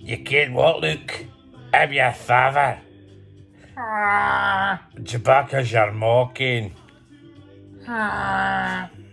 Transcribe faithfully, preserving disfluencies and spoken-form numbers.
You can't what, Luke? I'm your father. Ah. Chewbacca's your mocking. Ah.